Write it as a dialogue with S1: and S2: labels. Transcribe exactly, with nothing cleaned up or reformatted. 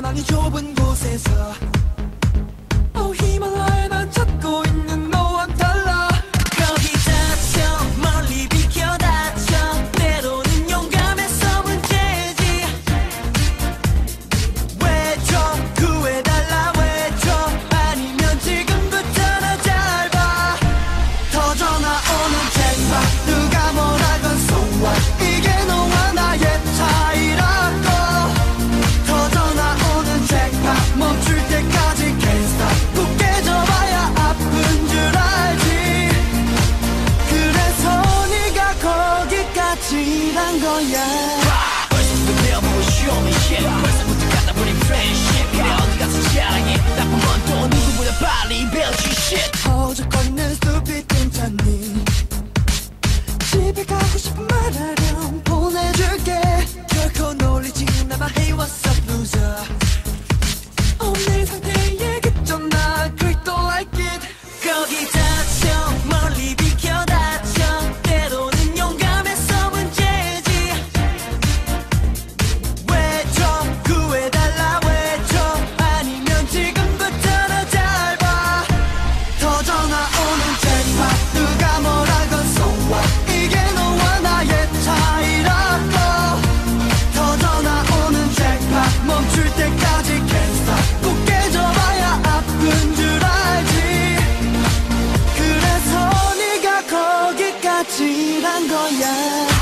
S1: 많이 좁은 곳에서 어 히말라야 난 찾고 있는 너와는 달라.
S2: 거기 다쳐 멀리 비켜 다쳐 때로는 용감해서 문제지. 왜 좀 구해달라 왜 좀 아니면 지금부터 너 잘 봐.
S1: 더 전화오는 쟁반 누가 뭐라건 so what 이게 너와 나의 차이라고. 더 전화오는 쟁반 멈출 때까지 can't stop 굳게 접어야 아픈 줄 알지. 그래서 네가 거기까지란 거야.
S2: 벌써부터 배워보고 show me shit. 벌써부터 갖다 버린 friendship. 그래 어디 가서 자랑해. 나쁜 건 또 누구보다 빨리 배우지 shit.
S1: 허우적거리는 stupid 괜찮니? 집에 가고 싶은 말하렴 보내줄게. 결코 놀리지는 않아. Hey what's up loser. 오늘 상태에 그쳤나 그립 don't like it.
S2: 거기 다쳐 멀리 비켜 다쳐 때로는 용감해서 문제지. 왜 좀 구해달라 왜 좀 아니면 지금부터 너 잘 봐.
S1: 더 전화오는 쟁반 누가 뭐라건 so what 이게 너와 나의 차이라고. 더 전화오는 쟁반 멈출 때까지 can't stop 굳게 접어야 아픈 줄 알지. 그래서 네가 거기까지란 거야.